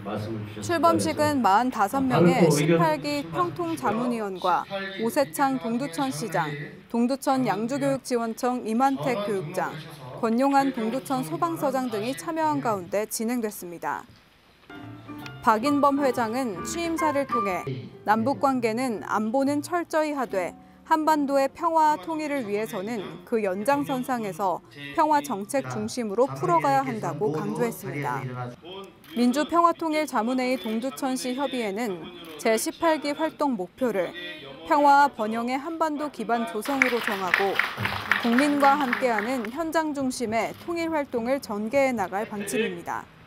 출범식은 45명의 18기 평통자문위원과 오세창 동두천시장, 동두천 양주교육지원청 임한택 교육장, 권용한 동두천 소방서장 등이 참여한 가운데 진행됐습니다. 박인범 회장은 취임사를 통해 남북관계는 안보는 철저히 하되 한반도의 평화와 통일을 위해서는 그 연장선상에서 평화정책 중심으로 풀어가야 한다고 강조했습니다. 민주평화통일자문회의 동두천시 협의회는 제18기 활동 목표를 평화와 번영의 한반도 기반 조성으로 정하고 국민과 함께하는 현장 중심의 통일 활동을 전개해 나갈 방침입니다.